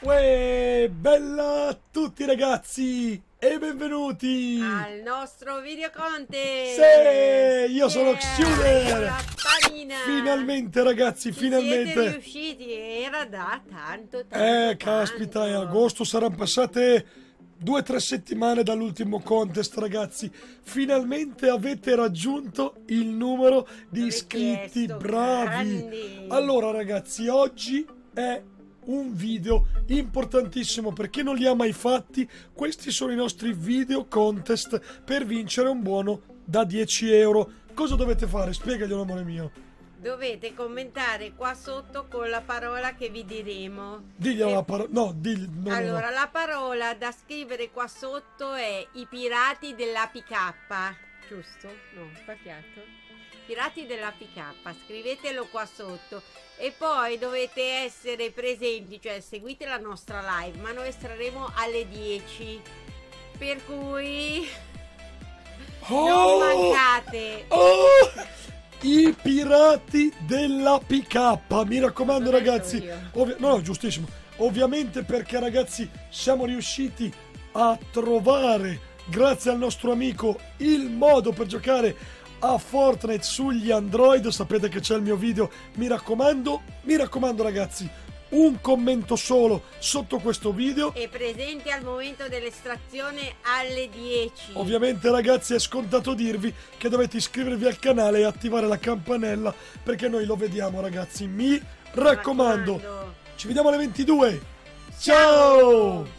Uè, bella a tutti ragazzi e benvenuti al nostro video contest. Sì, io sono Xuder. Finalmente ragazzi, finalmente siete riusciti, era da tanto. Caspita, in agosto saranno passate 2 o 3 settimane dall'ultimo contest ragazzi. Finalmente avete raggiunto il numero di iscritti, bravi. Grandi. Allora ragazzi, oggi è un video importantissimo per chi non li ha mai fatti. Questi sono i nostri video contest per vincere un buono da 10 euro. Cosa dovete fare? Spiegaglielo amore mio. Dovete commentare qua sotto con la parola che vi diremo. Digliela la parola. No, allora, no. la parola da scrivere qua sotto è i pirati della PK. Giusto? No, sbagliato. Pirati della PK, scrivetelo qua sotto e poi dovete essere presenti, cioè seguite la nostra live, ma noi estrarremo alle 10, per cui non mancate. I pirati della PK, mi raccomando ragazzi. No, giustissimo. Ovviamente perché ragazzi siamo riusciti a trovare, grazie al nostro amico, il modo per giocare a Fortnite sugli Android. Sapete che c'è il mio video. Mi raccomando ragazzi, un commento solo sotto questo video e presente al momento dell'estrazione alle 10. Ovviamente ragazzi è scontato dirvi che dovete iscrivervi al canale e attivare la campanella perché noi lo vediamo ragazzi, mi raccomando. Ci vediamo alle 22. Ciao!